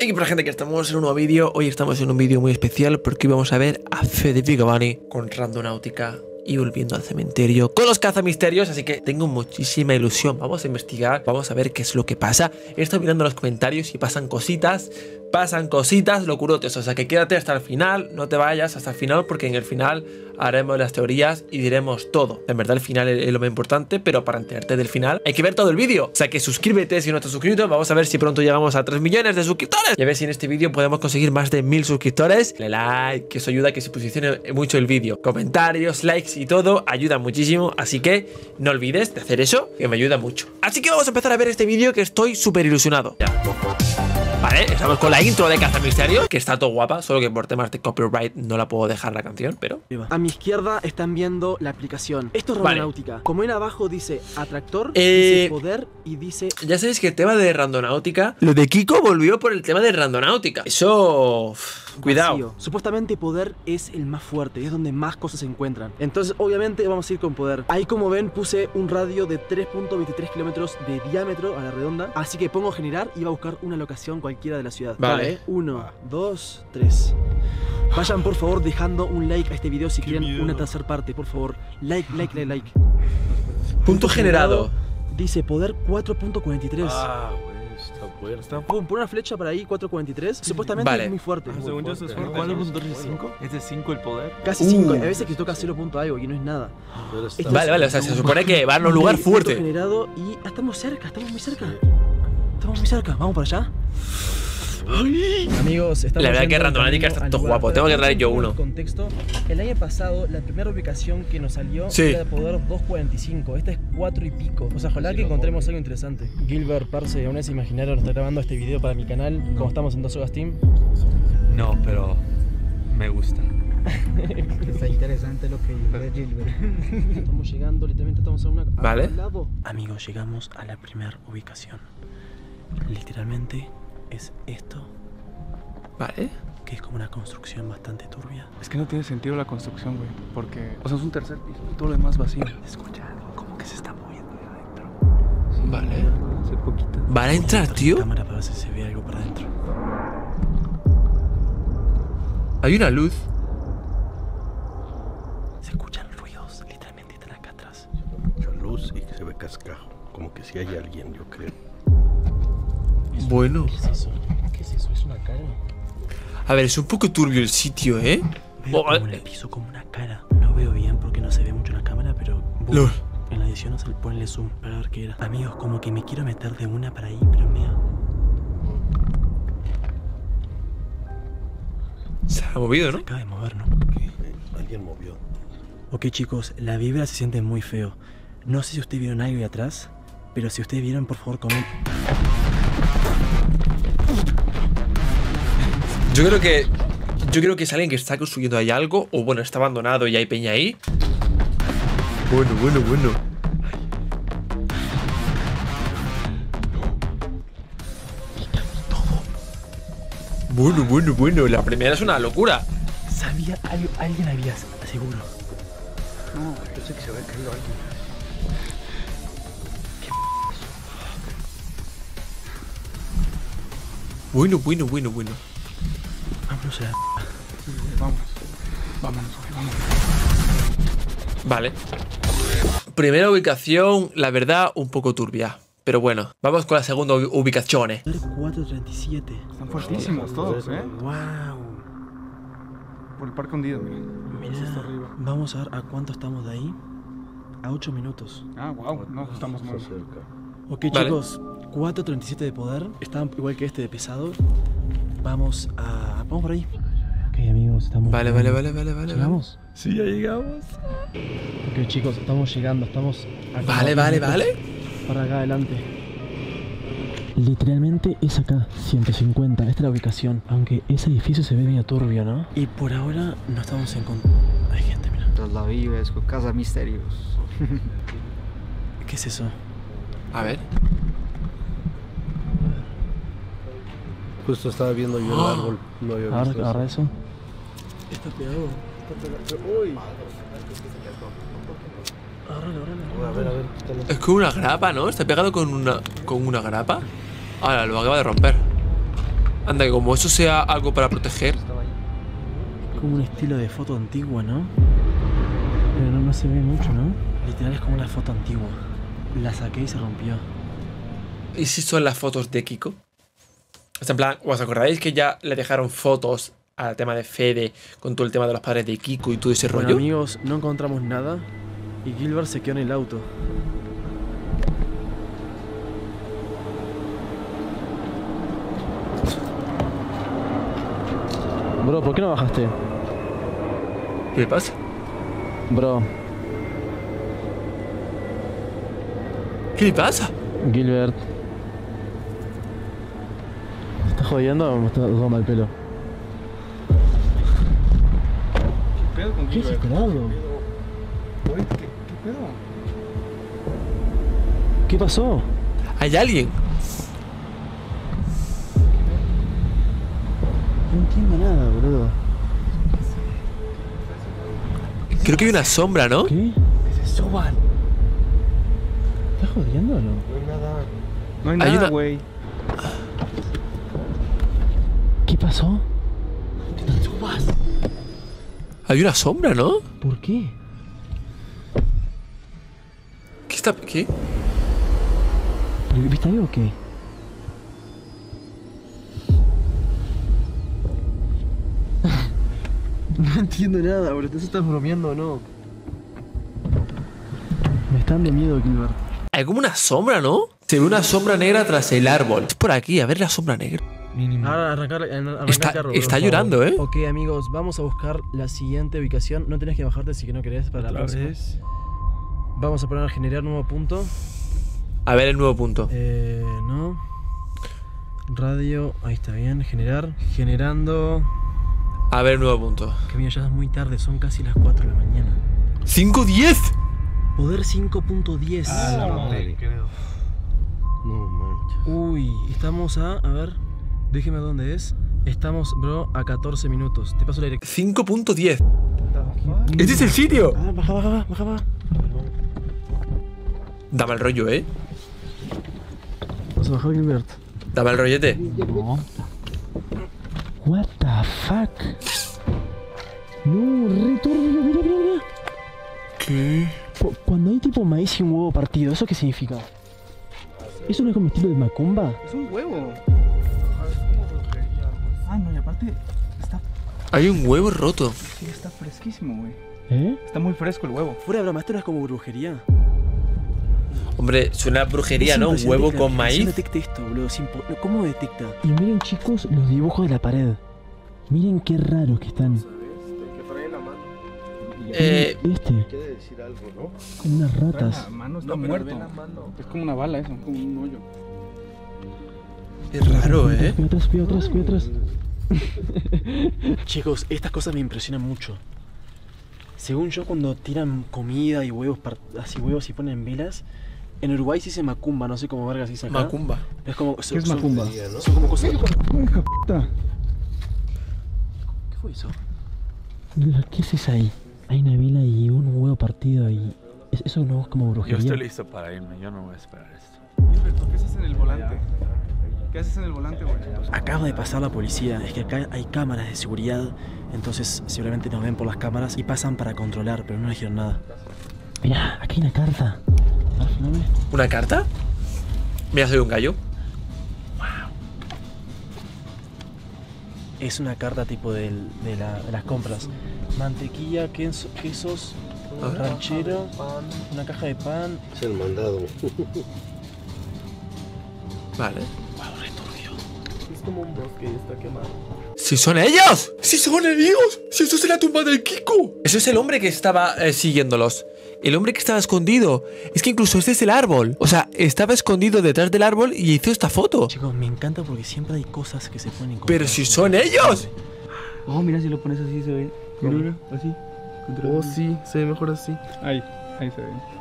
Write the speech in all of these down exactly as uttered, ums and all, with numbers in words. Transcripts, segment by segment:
Y para la gente que estamos en un nuevo vídeo, hoy estamos en un vídeo muy especial porque hoy vamos a ver a Federico Bunny con Randonautica y volviendo al cementerio con los cazamisterios, así que tengo muchísima ilusión. Vamos a investigar, vamos a ver qué es lo que pasa. He estado mirando los comentarios y pasan cositas, pasan cositas locurotes, o sea que quédate hasta el final, no te vayas hasta el final porque en el final haremos las teorías y diremos todo. En verdad el final es lo más importante, pero para enterarte del final hay que ver todo el vídeo. O sea que suscríbete si no estás suscrito, vamos a ver si pronto llegamos a tres millones de suscriptores y a ver si en este vídeo podemos conseguir más de mil suscriptores. Dale like, que eso ayuda a que se posicione mucho el vídeo. Comentarios, likes y todo ayuda muchísimo, así que no olvides de hacer eso, que me ayuda mucho. Así que vamos a empezar a ver este vídeo, que estoy súper ilusionado. Ya. Vale, estamos con la intro de Cazamisterios, que está todo guapa, solo que por temas de copyright no la puedo dejar la canción, pero... A mi izquierda están viendo la aplicación. Esto es Randonautica. Vale. Como en abajo dice atractor, eh... dice poder y dice... Ya sabéis que el tema de Randonautica, lo de Kiko volvió por el tema de Randonautica. Eso... Cuidado. Vacío. Supuestamente poder es el más fuerte, es donde más cosas se encuentran. Entonces obviamente vamos a ir con poder. Ahí como ven puse un radio de tres punto veintitrés kilómetros de diámetro a la redonda. Así que pongo generar y va a buscar una locación cualquiera de la ciudad. Vale, vale. Uno, dos, tres. Vayan por favor dejando un like a este video si Qué quieren miedo. Una tercera parte, por favor. Like, like, like, like. Punto, Punto generado. generado. Dice poder cuatro punto cuarenta y tres. Ah, güey, está fuerte. Está pon, pon una flecha para ahí, cuatro punto cuarenta y tres. Supuestamente vale. es muy fuerte. Ah, según yo, es fuerte. ¿cuatro punto cinco? ¿Es de cinco el poder? Casi cinco. Uh. A veces que toca cero punto algo y no es nada. Está vale, vale, o sea, se supone que va a un lugar fuerte. Generado y ah, estamos cerca, estamos muy cerca. Estamos muy cerca. Vamos para allá. Ay. Amigos, estamos la verdad que Randonautica está todo guapo. Tengo que traer yo uno. Contexto, el año pasado la primera ubicación que nos salió sí. era de poder dos cuarenta y cinco. Esta es cuatro y pico. O sea, ojalá sí, que encontremos algo interesante. Gilbert, parce, aún es imaginario, está grabando este video para mi canal. No. Como estamos en dos horas Team. No, pero me gusta. Está interesante lo que ve Gilbert. Estamos llegando, literalmente estamos a una vale. al lado. Amigos, llegamos a la primera ubicación. Literalmente es esto. Vale. Que es como una construcción bastante turbia. Es que no tiene sentido la construcción, güey. Porque, o sea, es un tercer piso y todo lo demás vacío. Escucha algo, como que se está moviendo ahí adentro. Sí, vale. Hace poquito. ¿Van a entrar, tío? Cámara para ver si se ve algo para adentro. Hay una luz. Se escuchan ruidos, literalmente están acá atrás. Mucha luz y que se ve cascajo. Como que si hay alguien, yo creo. Bueno. ¿Qué es eso? ¿Qué es eso? ¿Es una cara? A ver, es un poco turbio el sitio, ¿eh? Veo oh, como en el piso como una cara. No veo bien porque no se ve mucho en la cámara, pero... Lol. En la edición no se le pone zoom para ver qué era. Amigos, como que me quiero meter de una para ahí, pero me... Se ha movido, ¿no? Se acaba de mover, ¿no? ¿Qué? Alguien movió. Ok, chicos, la vibra se siente muy feo. No sé si ustedes vieron algo ahí atrás, pero si ustedes vieron, por favor, comenten. Yo creo que... Yo creo que es alguien que está construyendo ahí algo. O bueno, está abandonado y hay peña ahí. Bueno, bueno, bueno. Bueno, bueno, bueno. La primera es una locura. Sabía algo, alguien había, seguro. No, yo sé que se había caído alguien. Bueno, bueno, bueno, bueno. Vámonos a la... Sí, vamos. Vámonos, vámonos. Vale. Primera ubicación, la verdad, un poco turbia. Pero bueno, vamos con la segunda ubicación. cuatro treinta y siete. Están fuertísimos todos, ¿eh? Wow. Por el parque hundido, mira. Mira, está arriba. Vamos a ver a cuánto estamos de ahí. A ocho minutos. Ah, wow, no, estamos muy cerca. Ok, vale. chicos, cuatro treinta y siete de poder. Está igual que este de pesado. Vamos a... Vamos por ahí. Ok, amigos, estamos... Vale, vale, vale, vale, vale. ¿Llegamos? Sí, ya llegamos. Ok, chicos, estamos llegando. Estamos... Vale, vale, vale. Para acá adelante. Literalmente es acá, ciento cincuenta. Esta es la ubicación. Aunque ese edificio se ve medio turbio, ¿no? Y por ahora no estamos en... Hay gente, mira. Tras la vives con Cazamisterios. ¿Qué es eso? A ver. Justo estaba viendo yo el árbol. No había Agarra, visto agarra eso. eso. Está pegado. Está pegado. Uy. Agárralo, agárralo. A ver, a ver. quítalo. Es como una grapa, ¿no? Está pegado con una, con una grapa. Ahora, lo acaba de romper. Anda, que como eso sea algo para proteger. Como un estilo de foto antigua, ¿no? Pero no, no se ve mucho, ¿no? Literal es como una foto antigua. La saqué y se rompió. ¿Y si son las fotos de Kiko? O sea, en plan, ¿os acordáis que ya le dejaron fotos al tema de Fede con todo el tema de los padres de Kiko y todo ese Bueno, rollo? amigos, no encontramos nada y Gilbert se quedó en el auto. Bro, ¿por qué no bajaste? ¿Qué le pasa? Bro, ¿Qué le pasa? Gilbert. ¿Me estás jodiendo o me estás tomando el pelo? ¿Qué pedo con ¿Qué Gilbert? desesperado? Güey, ¿qué, qué pedo? ¿Qué pasó? ¿Hay alguien? No entiendo nada, boludo. Creo que hay una sombra, ¿no? ¿Qué? Que se suban. ¿Estás jodiendo o no? No hay Hay nada, una- güey. ¿Qué pasó? Hay una sombra, ¿no? ¿Por qué? ¿Qué está...? ¿Qué? ¿Viste algo o qué? No entiendo nada, bro. ¿Te estás bromeando o no? Me está dando miedo, Gilbert. Hay como una sombra, ¿no? Se ve una sombra negra tras el árbol. Es por aquí, a ver la sombra negra. Ahora arrancar, arrancar Está, el carro, bro, está por llorando, favor. ¿eh? Ok, amigos, vamos a buscar la siguiente ubicación. No tenés que bajarte si que no querés para la próxima. Vamos a poner a generar nuevo punto. A ver el nuevo punto. Eh, no. Radio, ahí está bien. Generar. Generando. A ver el nuevo punto. Que mira, ya es muy tarde, son casi las cuatro de la mañana. ¡cinco diez! Poder cinco punto diez. No manches. Uy, estamos a. A ver, déjeme dónde es. Estamos, bro, a catorce minutos. Te paso la dirección. cinco punto diez. ¿Este es el sitio? Ah, baja, baja, baja, baja. Dame el rollo, ¿eh? Vamos a bajar, Gilbert. Dame el rollete. What the fuck? No, retorno, mira, mira, mira. ¿Qué? Cu- Cuando hay tipo maíz y un huevo partido, ¿eso qué significa? ¿Eso no es como estilo de macumba? Es un huevo. Ah, no, y aparte está, Hay un huevo roto. sí, está fresquísimo, güey. ¿Eh? Está muy fresco el huevo. Fuera de broma, esto no es como brujería. Hombre, suena a brujería, Es ¿no? Un impresionante huevo que la con aplicación maíz. detecte esto, boludo. es impo- no, ¿Cómo detecta? Y miren, chicos, los dibujos de la pared. Miren qué raros que están. Eh, Este, Quiere decir algo, ¿no? como unas La ratas. mano está muerto. Es como una bala eso, como un hoyo. es raro, ¿eh? Cuida atrás, cuida atrás, cuida atrás. Chicos, estas cosas me impresionan mucho. Según yo, cuando tiran comida y huevos, par- así huevos y ponen velas, en Uruguay se dice macumba, no sé cómo verga se dice acá. Macumba. Es como, son, es son- macumba? Son como cosas. Hija puta. ¿Qué fue eso? ¿Qué es eso ahí? Hay una vela y un huevo partido y... ¿es- ¿Eso no es como Yo brujería? estoy listo para irme, yo no voy a esperar esto. Gilberto, ¿qué haces en el volante? ¿Qué haces en el volante, güey? Acaba de pasar la policía, es que acá hay cámaras de seguridad, entonces seguramente nos ven por las cámaras y pasan para controlar, pero no dijeron nada. Mirá, aquí hay una carta. A ver, fíjame. ¿Una carta? Mira, soy un gallo. Es una carta tipo del- de, la- de las compras. Mantequilla, queso- quesos, A ver. ranchero, una caja de pan. Es el mandado. Vale. Wow, returbio. Es como un bosque y está quemado. ¡Si son ellos! ¡Si son ellos! ¡Si eso es la tumba del Kiko! Eso es el hombre que estaba eh, siguiéndolos. El hombre que estaba escondido. Es que incluso este es el árbol. O sea, estaba escondido detrás del árbol y hizo esta foto. Chicos, me encanta porque siempre hay cosas que se pueden encontrar. Pero si son ellos. Oh, mira, si lo pones así se ve. Mira, mira, así. Oh, sí, se ve mejor así. Ahí, ahí se ve.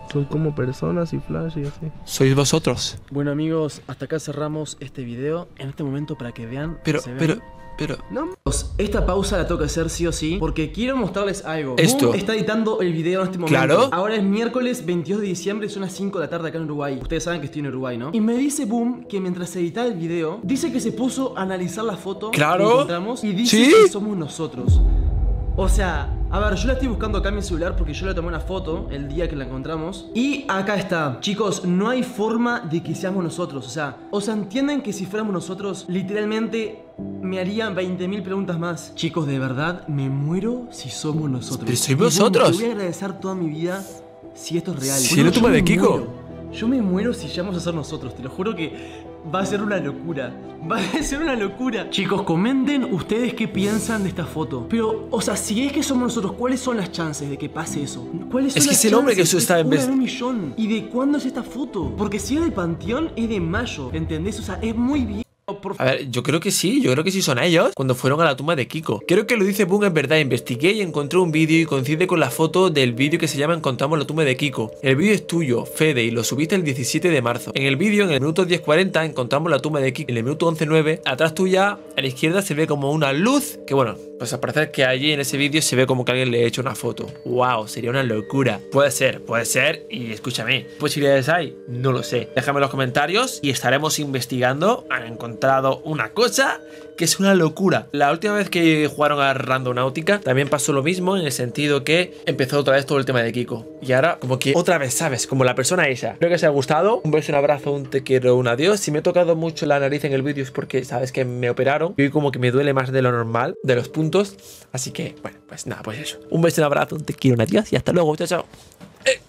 Son como personas y Flash y así. Sois vosotros. Bueno amigos, hasta acá cerramos este video. En este momento para que vean. Pero, se ven. pero, pero... No, esta pausa la tengo que hacer sí o sí porque quiero mostrarles algo. Esto. Boom está editando el video en este momento. Claro. Ahora es miércoles veintidós de diciembre y son las cinco de la tarde acá en Uruguay. Ustedes saben que estoy en Uruguay, ¿no? Y me dice Boom que mientras editaba el video, dice que se puso a analizar la foto Claro. que encontramos y dice ¿Sí? que somos nosotros. O sea, a ver, yo la estoy buscando acá en mi celular porque yo le tomé una foto el día que la encontramos. Y acá está. Chicos, no hay forma de que seamos nosotros. O sea, o sea, entienden que si fuéramos nosotros, literalmente me harían veinte mil preguntas más. Chicos, de verdad, me muero si somos nosotros. Pero sois Y, boom, vosotros. Te voy a agradecer toda mi vida si esto es real. Si Boludo, la tumba yo de me Kiko. muero. Yo me muero si llegamos a ser nosotros. Te lo juro que va a ser una locura. Va a ser una locura. Chicos, comenten ustedes qué piensan de esta foto. Pero, o sea, si es que somos nosotros, ¿cuáles son las chances de que pase eso? ¿Cuáles son Es que las es el hombre que chances? eso está Es en vez- una un millón. ¿Y de cuándo es esta foto? Porque si es del Panteón, es de mayo. ¿Entendés? O sea, es muy bien. Por A ver, yo creo que sí, yo creo que sí son ellos cuando fueron a la tumba de Kiko. Creo que lo dice Boom, es verdad, investigué y encontré un vídeo y coincide con la foto del vídeo que se llama Encontramos la tumba de Kiko. El vídeo es tuyo, Fede, y lo subiste el diecisiete de marzo. En el vídeo, en el minuto diez cuarenta, encontramos la tumba de Kiko. En el minuto once nueve, atrás tuya, a la izquierda se ve como una luz, que bueno, pues al parecer que allí en ese vídeo se ve como que alguien le ha hecho una foto. Wow, sería una locura. Puede ser, puede ser, y escúchame, ¿qué posibilidades hay? No lo sé. Déjame en los comentarios y estaremos investigando. Han encontrado una cosa que es una locura. La última vez que jugaron a Randonáutica también pasó lo mismo, en el sentido que empezó otra vez todo el tema de Kiko. Y ahora como que otra vez, ¿sabes? Como la persona esa. Espero que os haya gustado. Un beso, un abrazo, un te quiero, un adiós. Si me he tocado mucho la nariz en el vídeo es porque sabes que me operaron y hoy como que me duele más de lo normal, de los puntos. Así que, bueno, pues nada, pues eso. Un beso, un abrazo, un te quiero, un adiós y hasta luego. Chao, chao. Eh.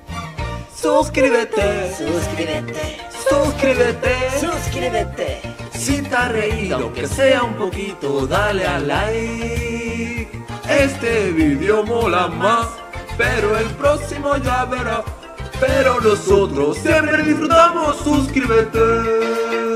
Suscríbete. Suscríbete, Suscríbete. suscríbete. Si te has reído, aunque sea un poquito, dale a like. Este vídeo mola más, pero el próximo ya verás. Pero nosotros siempre disfrutamos. Suscríbete.